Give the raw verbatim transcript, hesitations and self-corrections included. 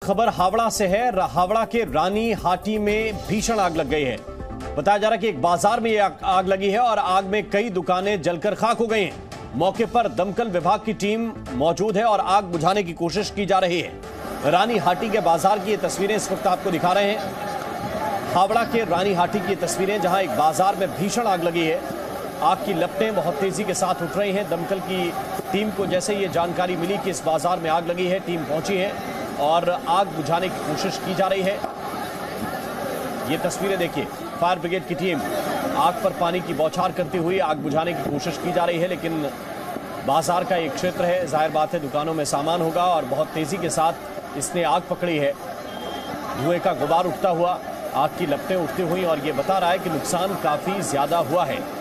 खबर हावड़ा से है। हावड़ा के रानी हाटी में भीषण आग लग गई है। बताया जा रहा है कि एक बाजार में यह आग लगी है और आग में कई दुकानें जलकर खाक हो गई हैं। मौके पर दमकल विभाग की टीम मौजूद है और आग बुझाने की कोशिश की जा रही है। रानी हाटी के बाजार की ये तस्वीरें इस वक्त आपको दिखा रहे हैं। हावड़ा के रानी हाटी की तस्वीरें, जहां एक बाजार में भीषण आग लगी है। आग की लपटें बहुत तेजी के साथ उठ रही हैं। दमकल की टीम को जैसे ये जानकारी मिली कि इस बाजार में आग लगी है, टीम पहुंची है और आग बुझाने की कोशिश की जा रही है। ये तस्वीरें देखिए, फायर ब्रिगेड की टीम आग पर पानी की बौछार करती हुई आग बुझाने की कोशिश की जा रही है। लेकिन बाजार का एक क्षेत्र है, जाहिर बात है दुकानों में सामान होगा और बहुत तेजी के साथ इसने आग पकड़ी है। धुएं का गुबार उठता हुआ, आग की लपटें उठती हुई और ये बता रहा है कि नुकसान काफी ज्यादा हुआ है।